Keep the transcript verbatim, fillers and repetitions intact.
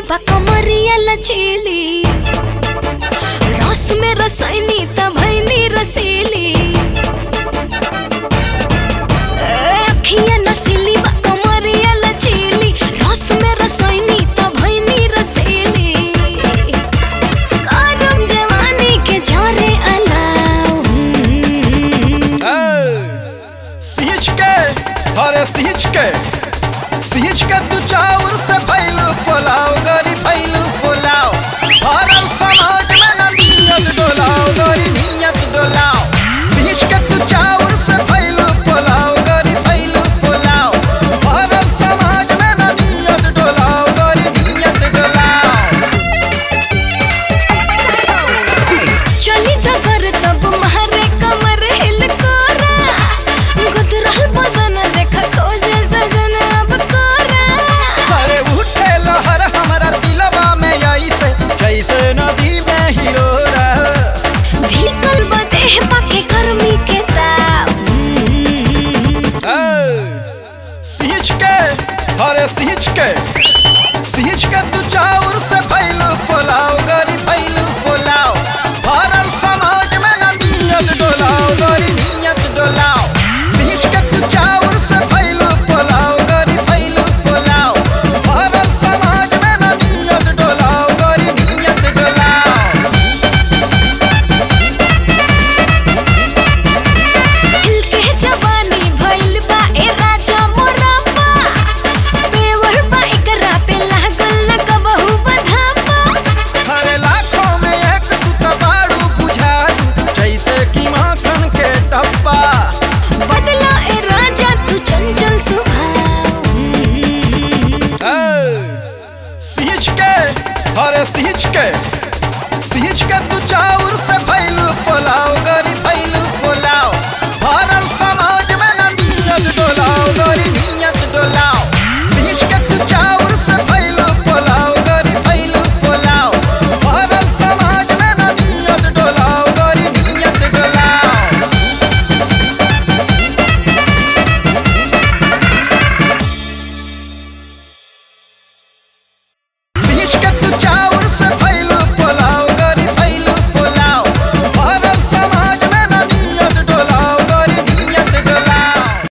बा कमरिया लचीली, रस में रसैनी तभैनी रसीली, अखियां नसीली बा कमरिया लचीली, रस में रसैनी तभैनी रसीली, गरम जवानी के झरे अलाव। सींच के अरे सींच के सींच के तू चाउर से भइलू पुलाव गरी भइलू पुलाव, भरल समाज में न नियत डोलाव गरी नियत डोलाव। सींच के तू चाउर से भइलू पुलाव गरी भइलू पुलाव, भरल समाज में न नियत डोलाव गरी नियत डोलाव। चली